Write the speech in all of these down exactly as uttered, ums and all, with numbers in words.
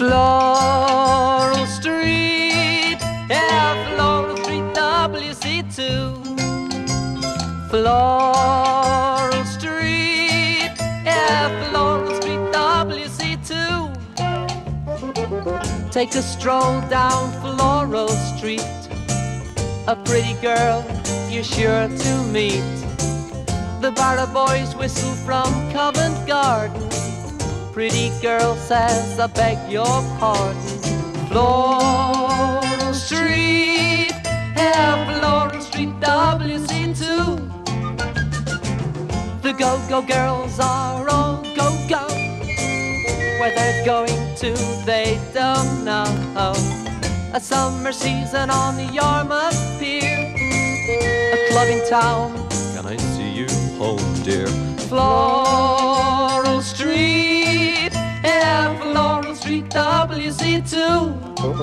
Floral Street, yeah, Floral Street, W C two. Floral Street, yeah, Floral Street, W C two. Take a stroll down Floral Street, a pretty girl you're sure to meet. The Barra Boys whistle from Covent Garden. Pretty girl says, I beg your pardon. Floral Street, yeah, Floral Street, W C two. The go-go girls are all go-go. Where they're going to, they don't know. A summer season on the Yarmouth Pier, a club in town. Can I see you home, dear? Floral Street, yeah, Floral Street, W C two.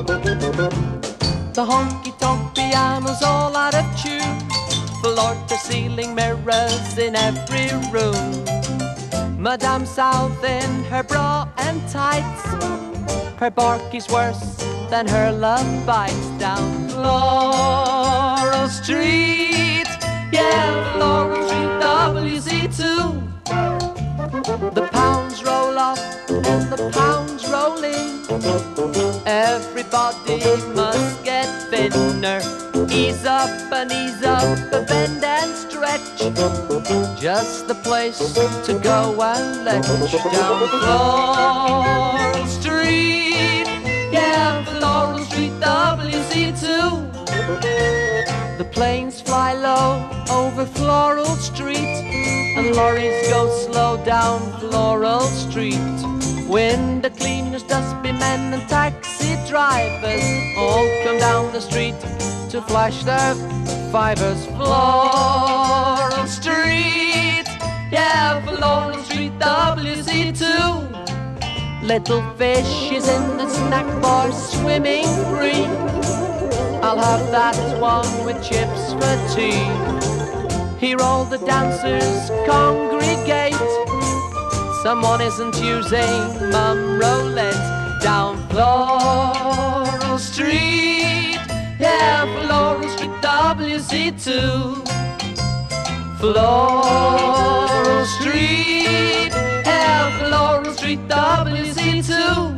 The honky-tonk piano's all out of tune. Floor-to-ceiling mirrors in every room. Madame South in her bra and tights. Her bark is worse than her love bites. Down Floral Street, yeah, Floral Street, W C two. The pounds roll off and the pounds roll in. Everybody must get thinner. Ease up and ease up, bend and stretch. Just the place to go and letch. Down Floral Street, yeah, Floral Street, W C two. The planes fly low over Floral Street, and lorries go slow down Floral Street. Window cleaners, dustbin men and taxi drivers all come down the street to flash their fivers. Floral Street, yeah, Floral Street, W C two. Little fishes in the snack bar swimming free. I'll have that one with chips for tea. Here all the dancers congregate. Someone isn't using mum roulette. Down Floral Street, yeah, Floral Street, W C two. Floral Street, yeah, Floral Street, W C two.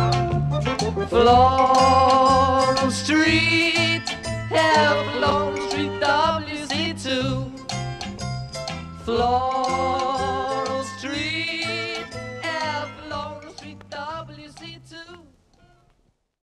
Floral Street, yeah, Floral Street, W C two. Floral Street,